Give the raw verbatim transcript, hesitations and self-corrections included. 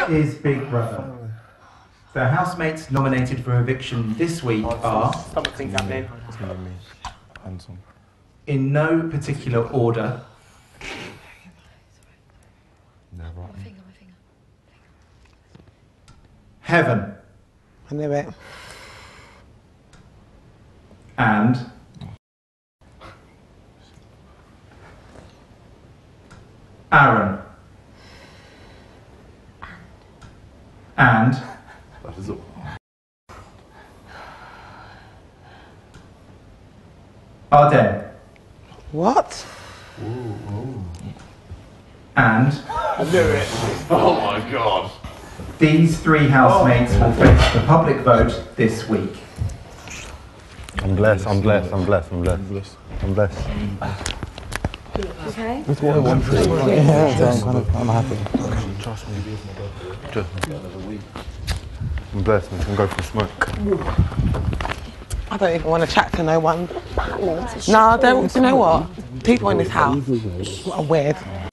is Big Brother. The housemates nominated for eviction this week are, Something's happening. in no particular order, Heaven. I knew it. And Aaron. And That is all. Arden. What? Ooh, ooh. And I knew it. Oh my god. these three housemates will face the public vote this week. I'm blessed, I'm blessed, I'm blessed, I'm blessed. I'm blessed. Okay. That's what I want. Yeah, I'm, kind of, I'm happy. Trust me. Trust me. I'm blessed, man. I can go for a smoke. I don't even want to chat to no one. No, I don't. Do you know what? People in this house are weird.